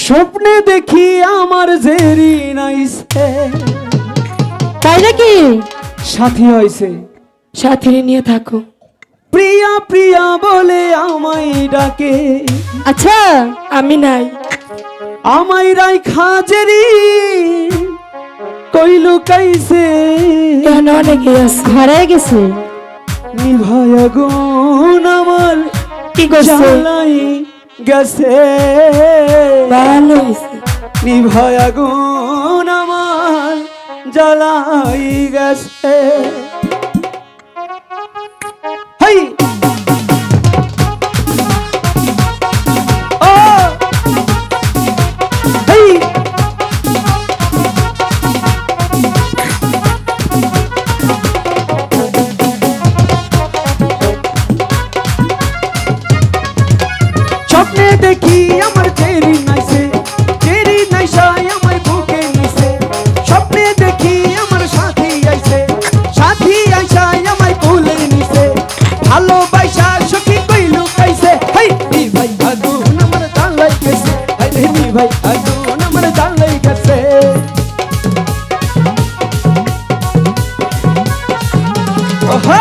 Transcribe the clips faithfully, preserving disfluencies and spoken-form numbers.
স্বপ্নে দেখি আমার জেরি নাইছে তাই নাকি সাথী হইছে সাথী নিয়ে থাকো প্রিয়া প্রিয়া বলে আমায় ডাকে আচ্ছা আমি নাই আমায় রাইখা জেরি কইলু কাইছে কেন অনেকে হারাই গেছে নিভায়া গুণ আমার কি করছে জ্বালাই গেছে ভালো হয়েছে নিভায়া গুণ আমার জ্বালাই গেছে হেই ও হেই স্বপ্নে দেখি আমার চেরি নাইছে চেরি নাইসাই আমার বুকে নিছে স্বপ্নে দেখি আমার সাথী আইছে সাথী আইসাই আমার কোলে নিছে ভালোবাসা সখী কইলু কাইছে হেই নি ভাই আগুন আমার জ্বালাই গেছে হাই রে নি ভাই আগুন আমার জ্বালাই গেছে ওহা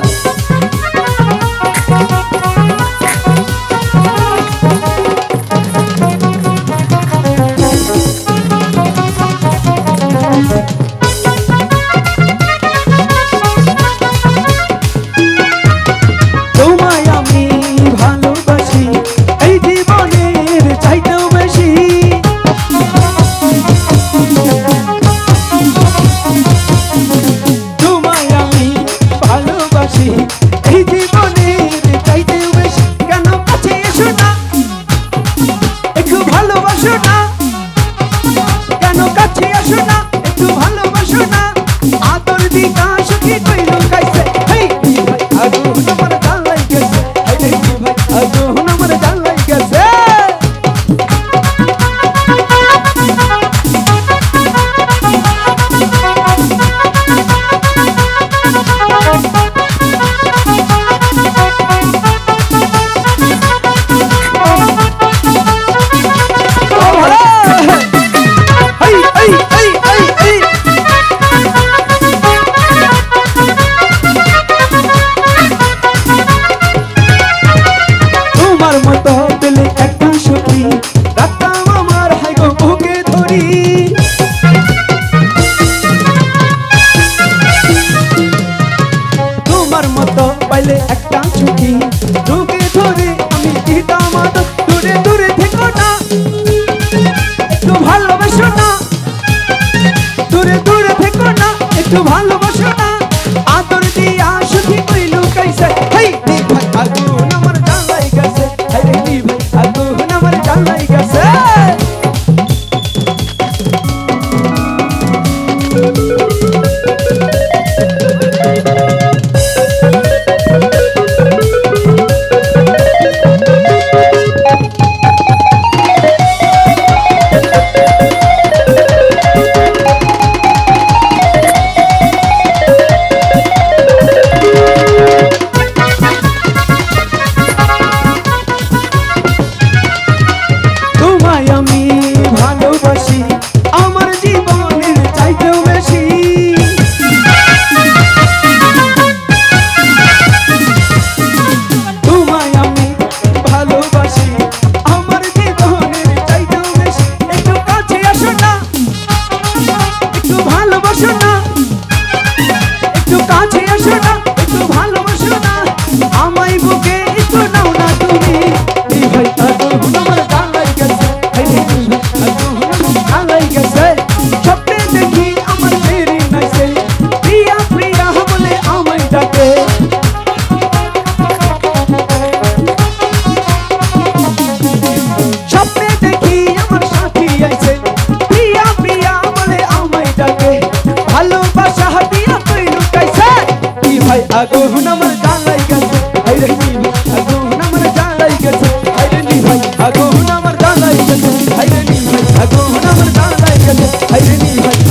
আগুন আমার জ্বালাই গেছে হাই রে নি ভাই আগুন আমার জ্বালাই গেছে হাই রে নি ভাই আগুন আমার জ্বালাই গেছে হাই রে নি ভাই আগুন আমার জ্বালাই গেছে হাই রে নি ভাই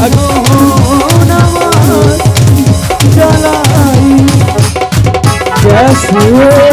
আগুন আমার জ্বালাই গেছে